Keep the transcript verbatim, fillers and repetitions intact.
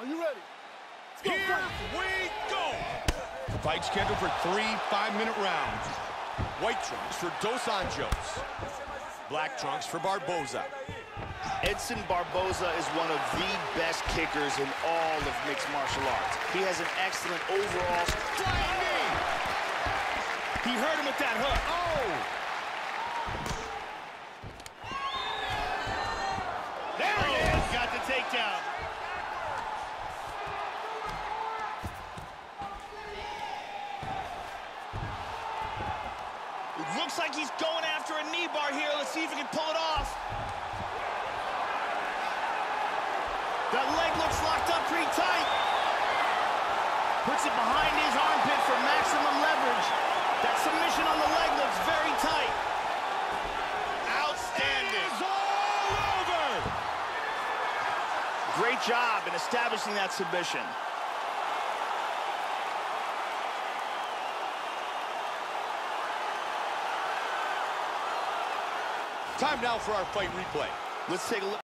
Are you ready? Here we go! Fight scheduled for three five-minute rounds. White trunks for Dos Anjos. Black trunks for Barboza. Edson Barboza is one of the best kickers in all of mixed martial arts. He has an excellent overall... Flying knee! He hurt him with that hook. Oh! There he is! Got the takedown. It looks like he's going after a knee bar here. Let's see if he can pull it off. That leg looks locked up pretty tight. Puts it behind his armpit for maximum leverage. That submission on the leg looks very tight. Outstanding. It's all over! Great job in establishing that submission. Time now for our fight replay. Let's take a look.